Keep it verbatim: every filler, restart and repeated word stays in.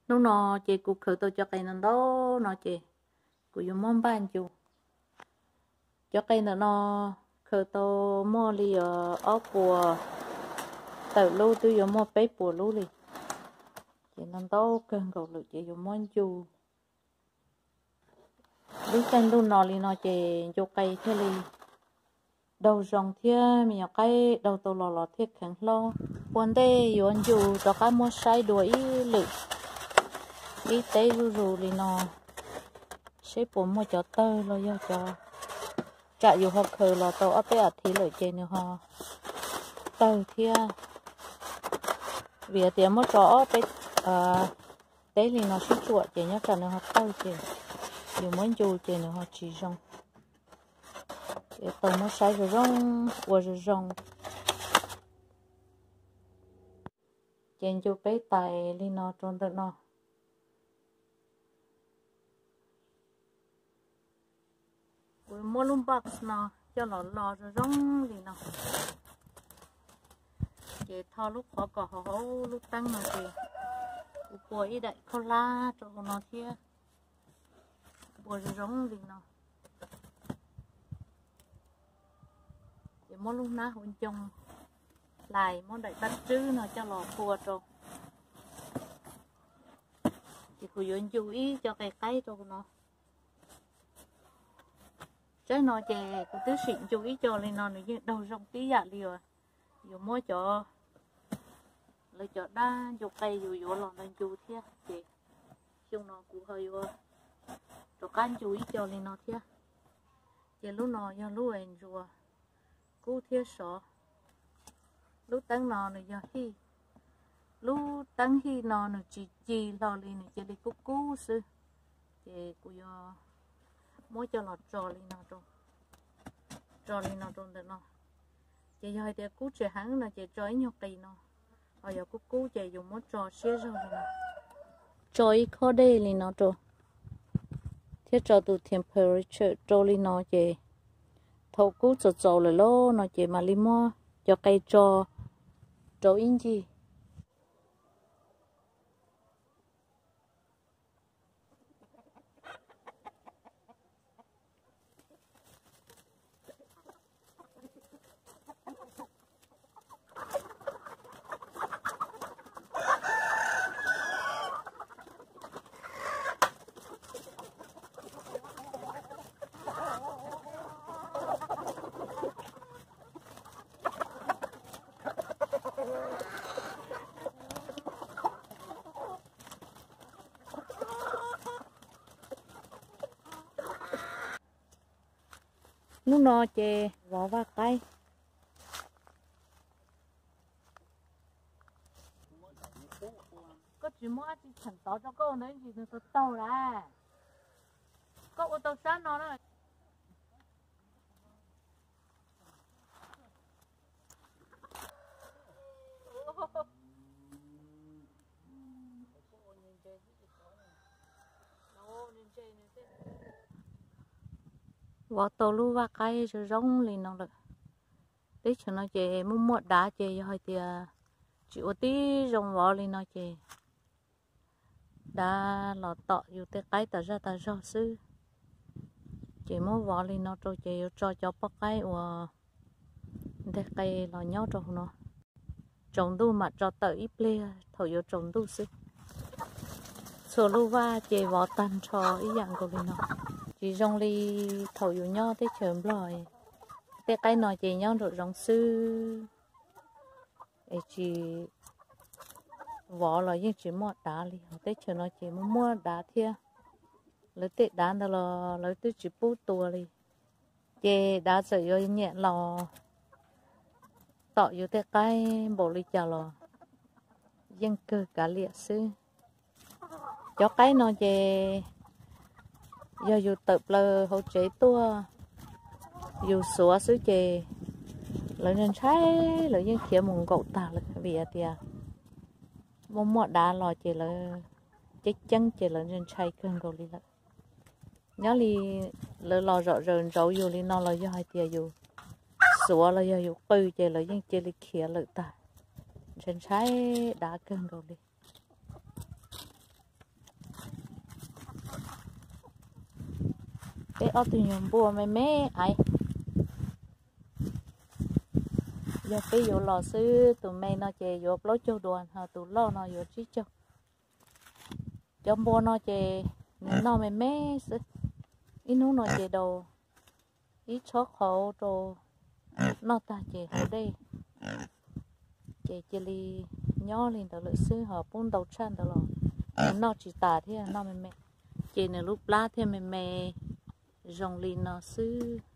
lúc nó chị cụ khởi tôi cho cây nó đó nó chị cụ dùng món ban chú cho cây nó nó khởi tôi mua li ở ở của từ lâu tôi dùng mua bé của lâu li chị nó đó cơn cầu lực chị dùng món chú lúc chân lúc nó li nó chị cho cây thế li đầu rồng thia mình nhặt cây đầu tôi lò lò thiết khẳng lo quan đây dùng chú cho cái mua sai đuổi lực đi tới rù rù li nó sẽ bố mua cho tơ lo do cho trả dù họ khờ là tàu ấp bé thì lợi trên nữa họ tàu thia vì tiền mất rõ bé à đấy thì nó sẽ chuột chỉ nhớ rằng họ tàu chỉ dù muốn dù chỉ nữa họ chỉ rong để tàu nó sai rồi rong qua rồi rong trên dù bé tài thì nó trốn được nó mua luôn box nó cho nó lò rồi rong thì nó chị thao lúc khó cỏ họ lúc tăng mà chị bùi đại khô la cho nó kia bùi rồi rong thì nó chị mua luôn ná hôn chồng lại món đại bắt chứ nó cho lò cua rồi chị cứ dọn chú ý cho cái cái cho nó trái nó chè của tứ xịn chú ý cho lên nó như đầu rong tí dạ liều dù mua cho lấy cho đa dù cây dù dù lon lên chú thế chị chung nó cũng hơi vô cho can chú ý cho lên nó thế chị lúc nó do lúc anh rùa cú thế sợ lúc tăng nó này giờ hi lúc tăng hi nó nó chỉ chỉ lo lên này chỉ đi cú cú sư chị cũng do mỗi cho nó trò lên nó trò trò lên nó tròn được nó chị hơi thì cú trẻ hắn là chị trói nhau cây nó ở giờ cú cú chị dùng mỗi trò xé rồi nó trói khó đây lên nó trò thiết trò từ temperature trò lên nó chị thầu cú trò trò là lo nó chị mà lên mua cho cây trò trò in gì lúc nó chè vỏ và cây có chỉ mua chỉ chẳng tao cho cô đấy gì nó tao ra có ô tô sáng nó đó vỏ tàu lu và cây rồi rong lên nó được đấy cho nó chè muốn mua đá chè rồi thì chịu tí rong vỏ lên nó chè đá lọ tọ dù cái cái tờ ra tờ ra sư chỉ muốn vỏ lên nó cho chè cho cho bắp cái và để cây lọ nhót rồi nó trồng đu mà cho tờ ít ple thổi vô trồng đu sư sổ lu va chè vỏ tan cho ý dạng của lên nó chỉ rong li thầu dụ nho tới chớm rồi cái cái nồi chỉ nho rồi rong sư để chỉ vỏ là những chỉ mua đá li tới chờ nó chỉ muốn mua đá thia lấy tệ đá đó là lấy tới chỉ bút tua li chè đá sợi vô nhẹ lò tọ vô cái cái bộ li chả lò dân cơ cả liệt sư cho cái nó chè giờ dù tập là hỗ trợ tua dù sửa sứ chè lợi nhân trái lợi nhân kia mùng gậu ta là vì tiệt mua mua đá lò chè là chết chân chè lợi nhân trái cơn gậu đi là nhớ li lợi lò rõ rờn rau dù li nó là do hai tiệt dù sửa là do dù bự chè lợi nhân chè li kia lợi ta nhân trái đá cơn gậu đi bé ở từ nhom bùa mày mẹ ai giờ bé vô lò sư tụi mày nó chè vô lối châu đoàn hả tụi lo nó vô chứ châu trong bùa nó chè nó mày mẹ sư ít nó nó chè đồ ít chó khẩu đồ nó ta chè ở đây chè chè li nhỏ lên tao lợi sư họ bún đầu chăn tao lo nó chỉ tả thế nó mày mẹ chè này lúc lá thế mày mẹ rong lên nó sư